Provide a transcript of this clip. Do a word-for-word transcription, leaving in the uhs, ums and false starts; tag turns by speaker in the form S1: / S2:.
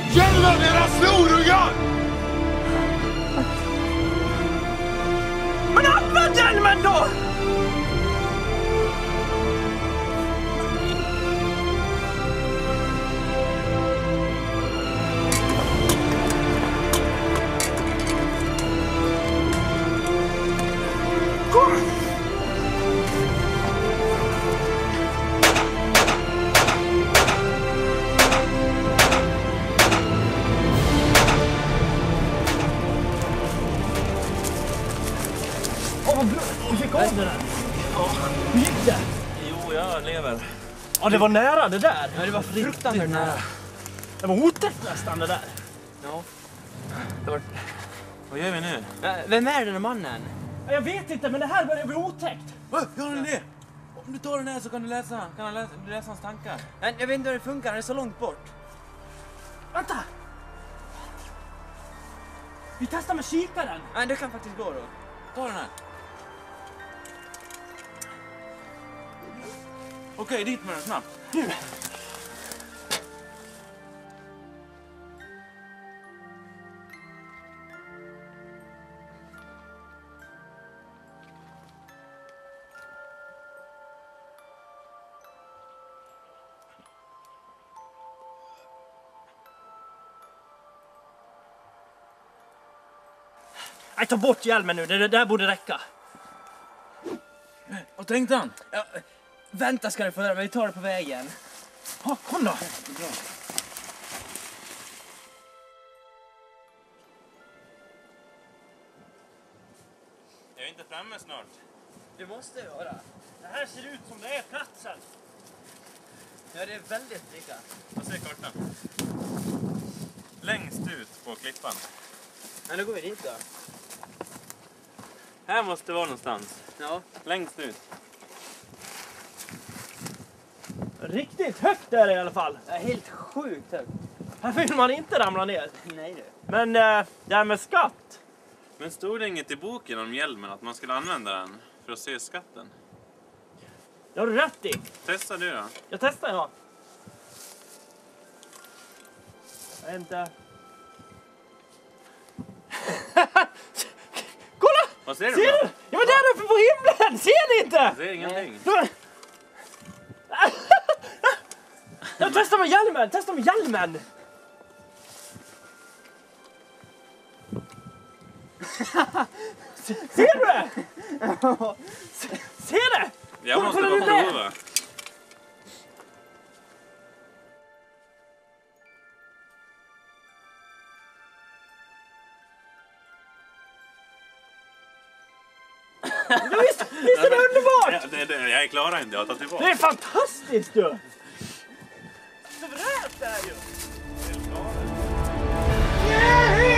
S1: Hjälmen, era snorungar!
S2: Men använd hjälmen då! Kom! Du fick av det där. Ja. Hur gick det?
S3: Jo, jag lever.
S2: Ja, det var nära det där.
S3: Ja, det var fruktansvärt nära.
S2: Det var otäckt nästan det där.
S3: Ja. Det var... Vad gör vi nu?
S4: Vem är den här mannen?
S2: Jag vet inte, men det här börjar bli otäckt.
S3: Oh, jag har en idé! Om du tar den här så kan du läsa, kan du läsa, du läsa hans tankar.
S4: Men jag vet inte hur det funkar, han är så långt bort.
S2: Vänta! Vi testar med kikaren.
S4: Nej, det kan faktiskt gå då.
S3: Ta den här. Okej, dit med den snabbt.
S2: Nu! Nej, ta bort hjälmen nu. Det där borde räcka.
S3: Vad tänkte han?
S4: Ja, vänta ska du få höra, vi tar det på vägen.
S2: Ja, kom då.
S3: Bra. Jag är inte framme snart.
S4: Det måste vi vara.
S2: Det här ser ut som det är platsen.
S4: Ja, det är väldigt lika.
S3: Vad säger kartan? Längst ut på klippan.
S4: Men då går vi dit då.
S3: Här måste det vara någonstans.
S4: Ja.
S3: Längst ut.
S2: Riktigt högt är det i alla fall.
S4: Det är helt sjukt högt.
S2: Här vill man inte ramla ner.
S4: Nej du.
S2: Men äh, det här med skatt.
S3: Men stod det inget i boken om hjälmen att man skulle använda den för att se skatten?
S2: Det har du rätt i.
S3: Testa du då.
S2: Jag testar idag. Jag vet inte. Kolla!
S3: Vad ser du
S2: Ser
S3: då?
S2: du? Ja, men där uppe på himlen! Ser ni inte?
S3: Jag ser ingenting.
S2: Jag testar med hjälmen! Testa med hjälmen! Ser du det? Ser det?
S3: Jag måste
S2: Kolla
S3: bara
S2: nu där.
S3: prova.
S2: Ja, visst, visst är det underbart?
S3: Ja, det, det, jag klarar inte, jag tar tillbaka.
S2: Det är fantastiskt du! Suveränt är ju!
S3: Jag klarar det.
S2: Yeah!